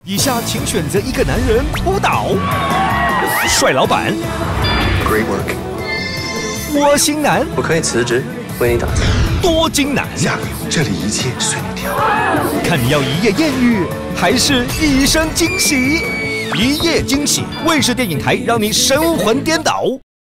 以下请选择一个男人扑倒：帅老板、 Great work， 窝心男、 我可以辞职为你打造。 多金男。 嫁给我，这里一切随你挑。 看你要一夜艳遇，还是一生惊喜？一夜惊喜，卫视电影台让你神魂颠倒。